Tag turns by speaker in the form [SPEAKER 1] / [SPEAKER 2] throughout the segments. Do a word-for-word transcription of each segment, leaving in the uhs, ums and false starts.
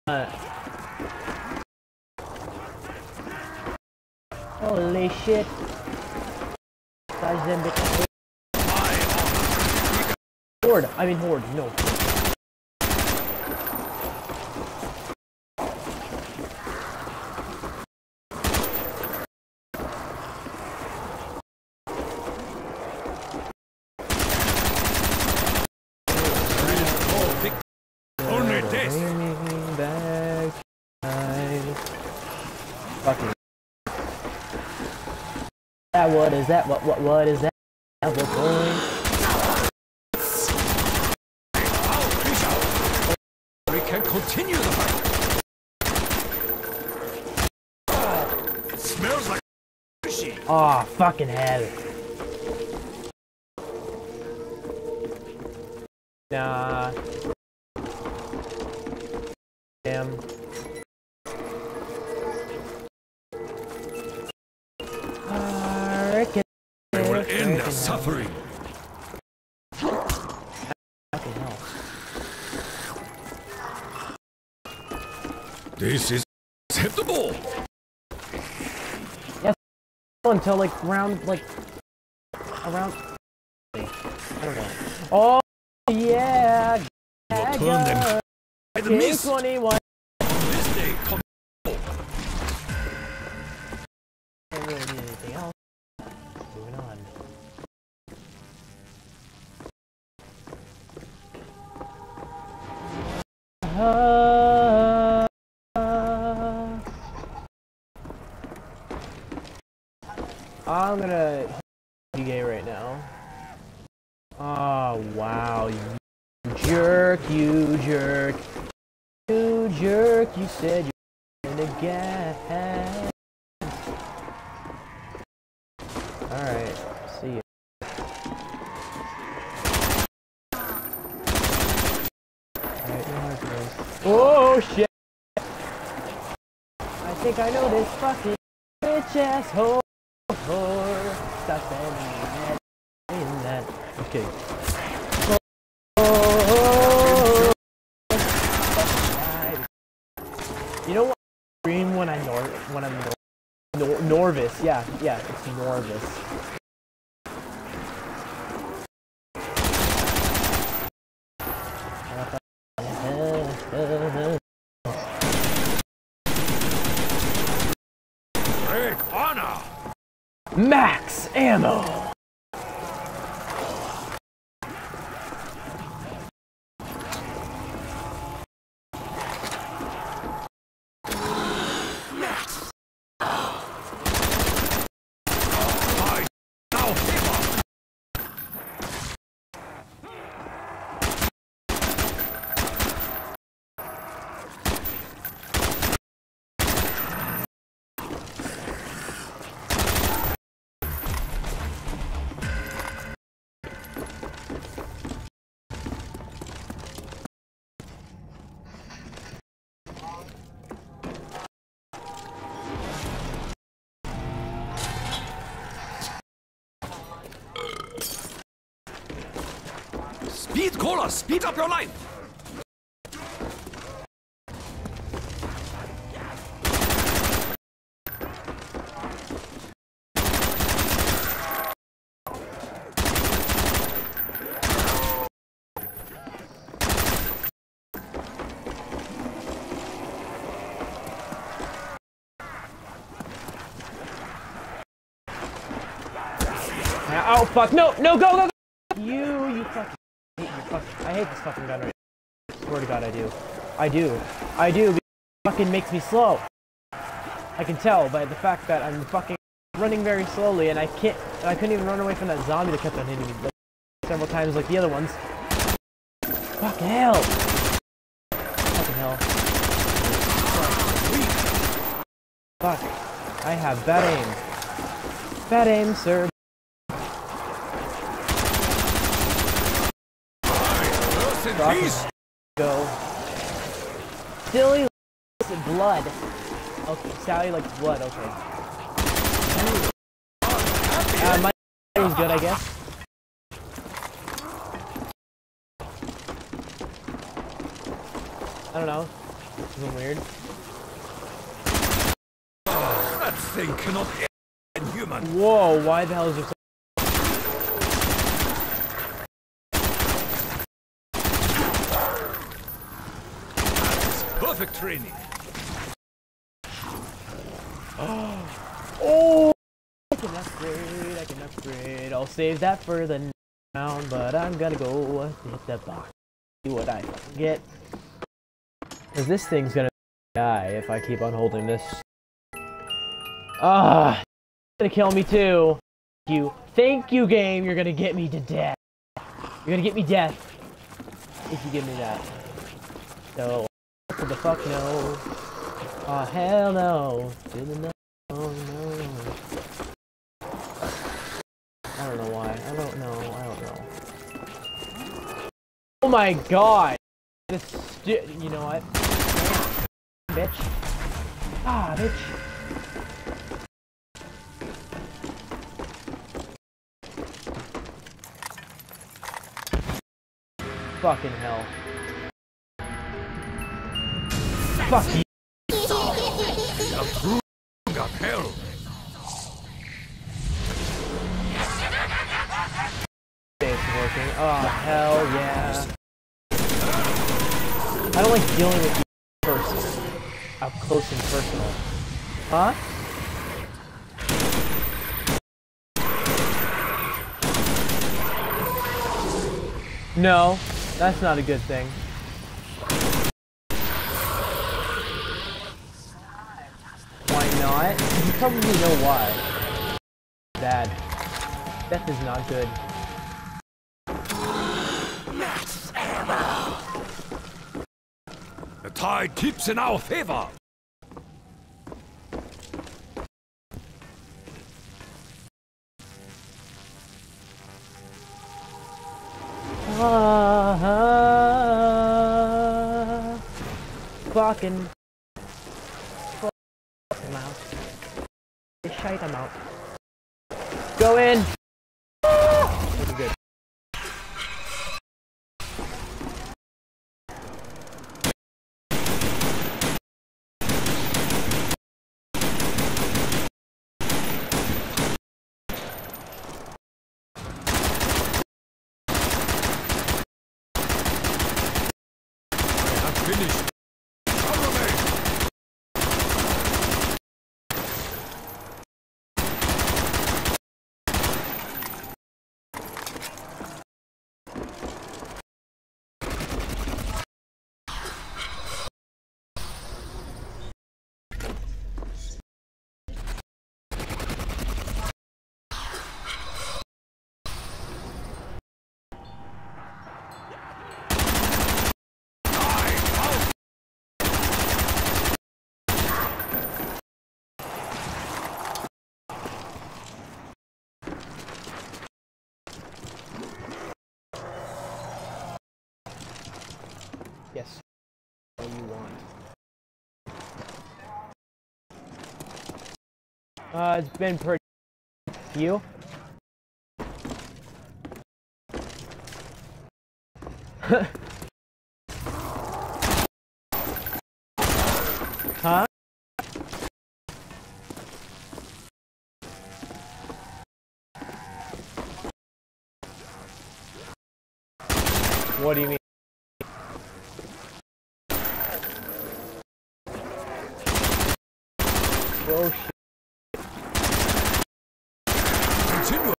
[SPEAKER 1] Holy shit. Horde, I mean horde, no.
[SPEAKER 2] Only this.
[SPEAKER 1] Fucking. That what is that? What what what is that? That's what's going.
[SPEAKER 2] We can continue the fight. It smells like fishy.
[SPEAKER 1] Oh, fucking hell. Nah. Damn.
[SPEAKER 2] We will end their suffering.
[SPEAKER 1] Fucking hell.
[SPEAKER 2] This is acceptable.
[SPEAKER 1] Yeah, until like round like around. I don't know. Oh yeah.
[SPEAKER 2] We'll turn them by the mist.
[SPEAKER 1] twenty-one.
[SPEAKER 2] This day comes.
[SPEAKER 1] Don't really need anything else. Moving on. Uh, I'm gonna be gay right now. Oh wow, you jerk, you jerk, you jerk, you said you're gonna get. Alright, see ya. Alright, no hard feelings. Oh shit! I think I know this fucking bitch asshole. Stop standing in that. Okay. Oh, you know what? I scream when I nor when I'm nor nor Norvis. Yeah, yeah, it's Norvis.
[SPEAKER 2] Great honor.
[SPEAKER 1] Max ammo.
[SPEAKER 2] Speed cola, speed up your life.
[SPEAKER 1] Oh fuck! No! No! Go! Go! Go! You! You fucking! I hate, you fucking, I hate this fucking gun right now. I swear to God, I do. I do. I do. Because it fucking makes me slow. I can tell by the fact that I'm fucking running very slowly, and I can't. I couldn't even run away from that zombie that kept on hitting me like, several times, like the other ones. Fucking hell! Fucking hell! Fuck! I have bad aim. Bad aim, sir.
[SPEAKER 2] Please.
[SPEAKER 1] Go. Silly likes blood. Okay, Sally likes blood, okay. Uh, my is good, I guess. I don't know. Isn't weird?
[SPEAKER 2] That thing cannot end human.
[SPEAKER 1] Whoa, why the hell is there so
[SPEAKER 2] Perfect training.
[SPEAKER 1] Oh, I can upgrade, I can upgrade. I'll save that for the next round, but I'm gonna go hit the box. See what I can get. Cause this thing's gonna die if I keep on holding this. Ah, it's gonna kill me too. Thank you, thank you, game. You're gonna get me to death. You're gonna get me death if you give me that. So, what the fuck no? Oh hell no! Didn't know. Oh no! I don't know why. I don't know. I don't know. Oh my god! This stu- you know what? Bitch. Ah, bitch. Fucking hell. Fuck you.
[SPEAKER 2] Got hell.
[SPEAKER 1] It's working. Oh, hell yeah. I don't like dealing with you first. Up close and personal. Huh? No, that's not a good thing. Why not? You probably know why. Bad. Death is not good.
[SPEAKER 2] The tide keeps in our favor.
[SPEAKER 1] Ah, ah, fucking. Fuck him out. Shite him out. Go in! Pretty good.
[SPEAKER 2] I'm finished. Cover me.
[SPEAKER 1] Yes. What you want. Uh, it's been pretty. You? Huh? What do you mean? Oh shit.
[SPEAKER 2] Continue.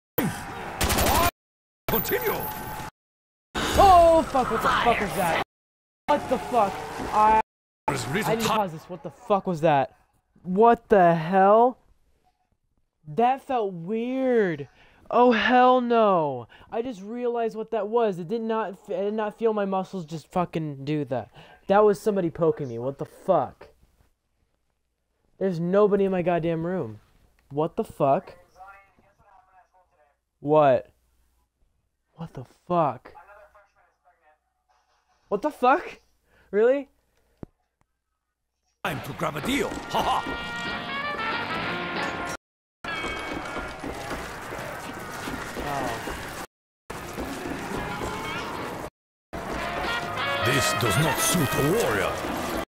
[SPEAKER 2] Continue.
[SPEAKER 1] Oh fuck, what the fuck was that? What the fuck? I
[SPEAKER 2] There's
[SPEAKER 1] I
[SPEAKER 2] little
[SPEAKER 1] need to
[SPEAKER 2] time.
[SPEAKER 1] pause this. What the fuck was that? What the hell? That felt weird. Oh hell no. I just realized what that was. It did not I did not feel my muscles just fucking do that. That was somebody poking me. What the fuck? There's nobody in my goddamn room. What the fuck? What? What the fuck? What the fuck? Really?
[SPEAKER 2] Time to grab a deal. Haha.
[SPEAKER 1] Oh.
[SPEAKER 2] This does not suit a warrior.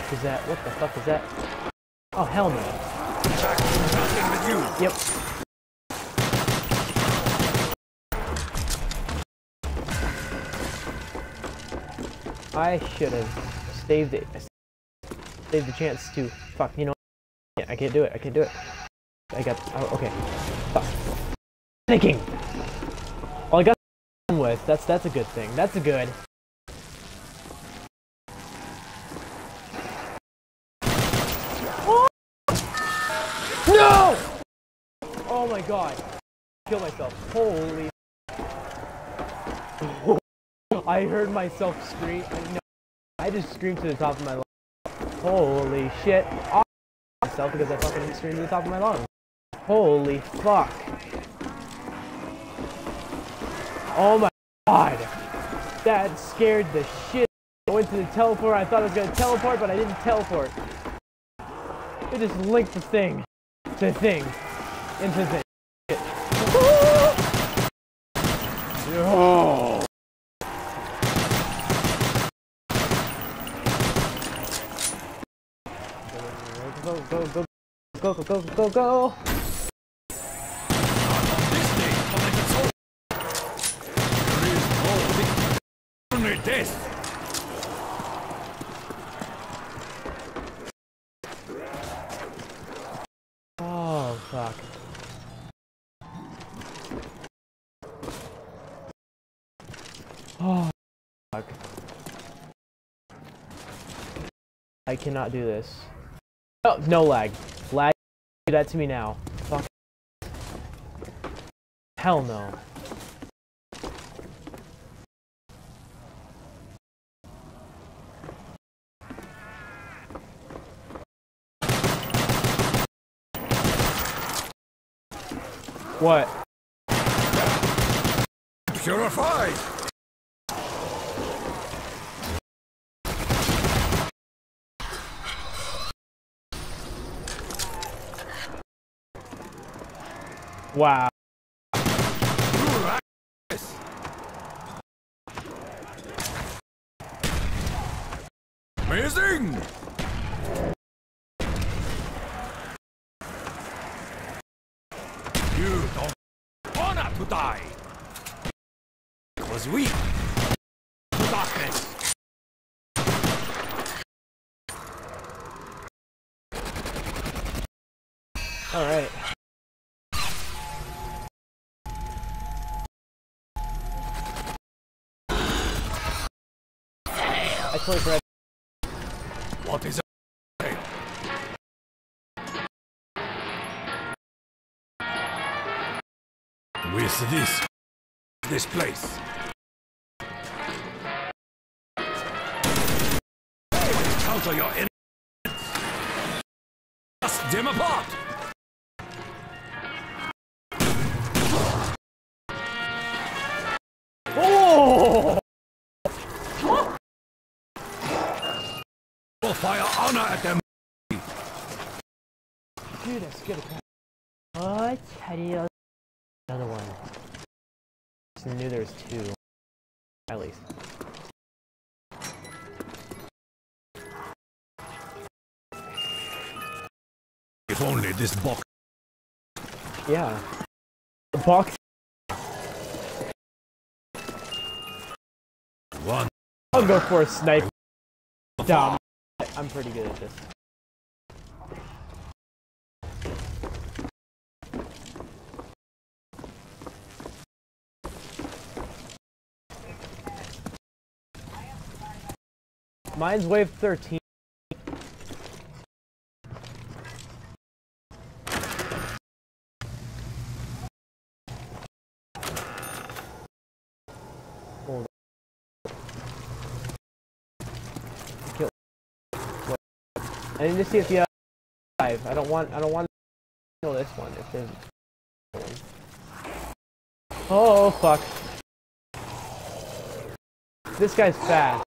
[SPEAKER 1] fuck is that? What the fuck is that? Oh, hell no. Yep. I should have saved it. Saved the chance to. Fuck, you know. I can't do it. I can't do it. I got. Oh, okay. Fuck. Thinking. Well, I got with. That's that's a good thing. That's a good. No! Oh my god. Kill myself. Holy. I heard myself scream. No, I just screamed to the top of my lungs. Holy shit. I myself because I fucking screamed to the top of my lungs. Holy fuck. Oh my god. That scared the shit. I went to the teleport. I thought I was gonna teleport, but I didn't teleport. It just linked the thing. The thing. Into the thing. Oh. Go, go, go, go, go, go, go, go!
[SPEAKER 2] This day, there is no only death.
[SPEAKER 1] Oh, fuck. Oh, fuck. I cannot do this. Oh, no lag. Lag. Do that to me now. Fuck. Hell no. What?
[SPEAKER 2] Purified.
[SPEAKER 1] Wow.
[SPEAKER 2] Amazing. You don't wanna to die. Because we to darkness.
[SPEAKER 1] All right. I totally forgot.
[SPEAKER 2] What is it? With this, this place. Counter your enemies. Just them apart.
[SPEAKER 1] Oh!
[SPEAKER 2] We'll fire honor at them.
[SPEAKER 1] Dude, that's good. What? How do you... Another one. I knew there was two. At least.
[SPEAKER 2] If only this box.
[SPEAKER 1] Yeah. The box.
[SPEAKER 2] One.
[SPEAKER 1] I'll go for a sniper. Dumb. I'm pretty good at this. Mine's wave thirteen. Hold on. Kill. Wait. I need to see if you have five. I don't want. I don't want to kill this one. If there's one. Oh fuck! This guy's fast.